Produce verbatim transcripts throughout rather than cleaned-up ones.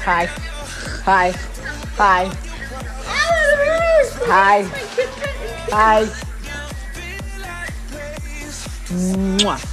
Hi. Hi. Hi. Hi. Hi. Mwah.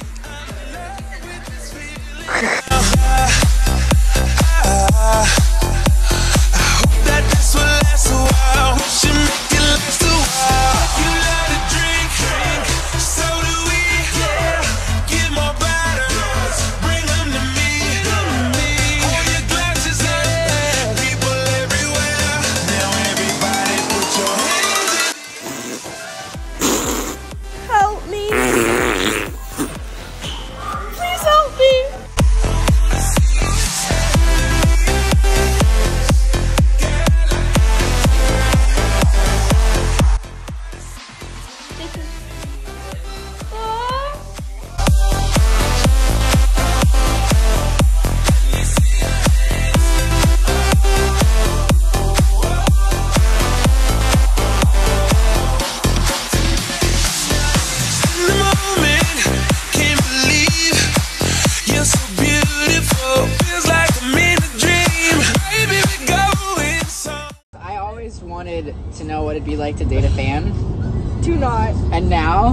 Wanted to know what it'd be like to date a fan. Do not. And now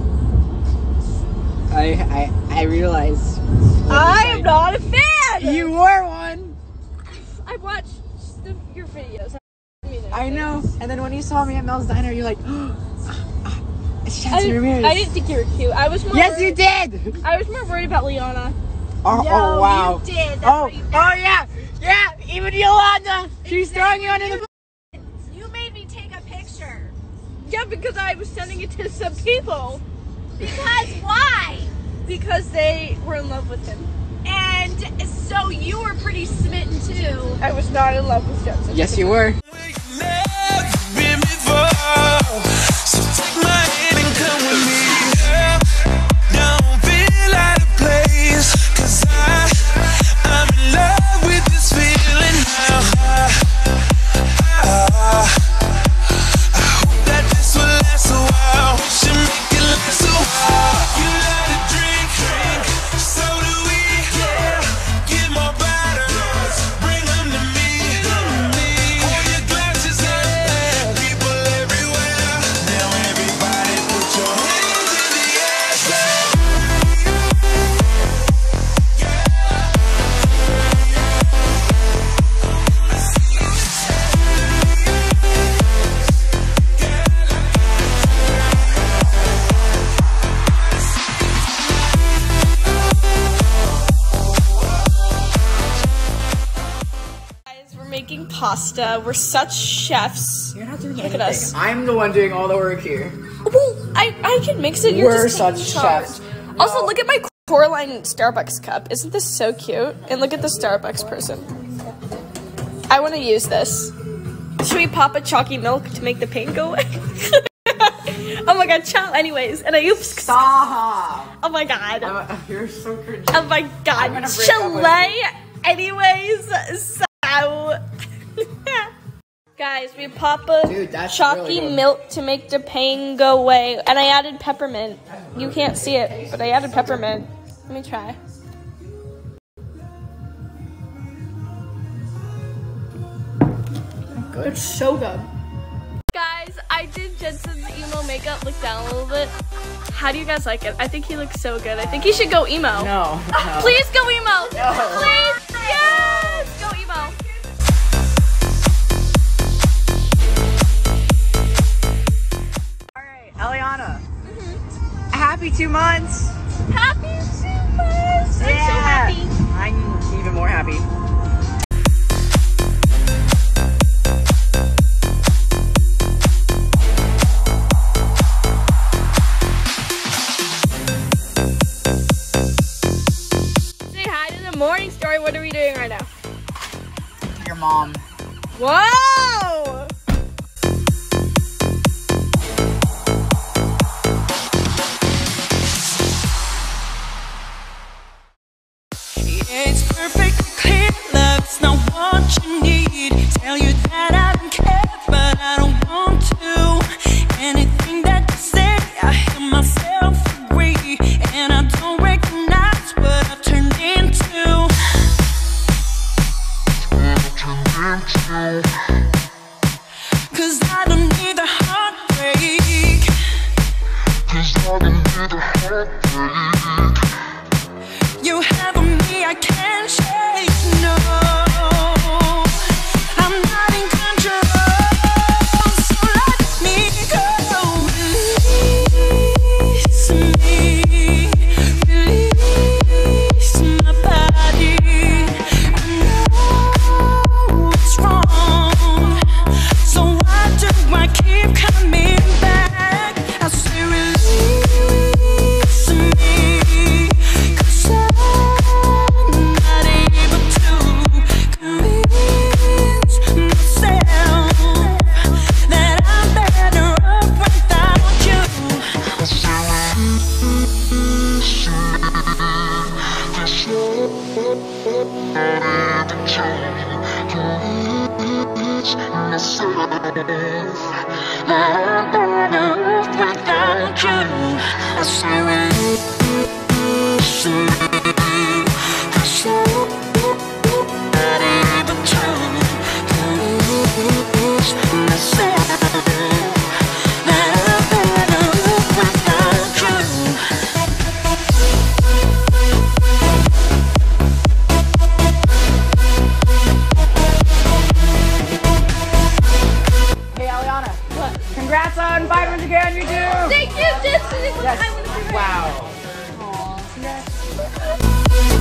I I I realize I am not a fan. You were one. I watched the, your videos. I know. And then when you saw me at Mel's Diner, you're like, oh, it's Jentzen Ramirez. I didn't think you were cute. I was more. Yes, worried, you did. I was more worried about Liana. Oh, no, oh wow. You did. That's oh, you oh yeah, yeah. Even Yolanda, she's throwing you under the bus. Yeah, because I was sending it to some people. Because why? Because they were in love with him. And so you were pretty smitten too. I was not in love with Jentzen. Yes, you were. Making pasta. We're such chefs. You're not doing Look anything. at us. I'm the one doing all the work here. Well, I, I can mix it. You're We're just such taking charge. chefs. Also, No. look at my Coraline Starbucks cup. Isn't this so cute? And look at the Starbucks person. I want to use this. Should we pop a chalky milk to make the pain go away? Oh my god, ciao. Anyways, and I oops. Stop. Oh my god. Uh, you're so cringy. Oh my god. I'm gonna break up with Chalet. Anyways, so. Guys, we pop a Dude, that's chalky really good. milk to make the pain go away. And I added peppermint. You can't see it, but I added peppermint. Let me try. Good. It's so good. Guys, I did Jentzen's emo makeup. Look down a little bit. How do you guys like it? I think he looks so good. I think he should go emo. No. no. Please go emo. No. Please. Yes. Go emo. Elliana, mm-hmm. Happy two months. Happy two months. Yeah. I'm so happy. I'm even more happy. Say hi to the morning story. What are we doing right now? Your mom. Whoa! It's perfectly clear, love's not what you need. Tell you that I don't care, but I don't want to. Anything that you say, I hear myself agree, and I don't recognize what I turned into. Cause I don't need a heartbreak. Cause I don't need a heartbreak. You have on me, I can't shake, no. I'm not in control, so let me go. Release me, release my body. I know it's wrong, so why do I keep coming back? I say release me, 'cause I'm not able to convince myself that I'm better off without you. I say release me, 'cause I'm not able to convince myself that I'm better off without you. I say release me, 'cause I'm not able to convince myself that I'm better off without you. Hey, Elliana. Congrats on five hundred K on YouTube. Thank you, Jentzen. Yes. I wanna be right. Wow. Aw, congrats.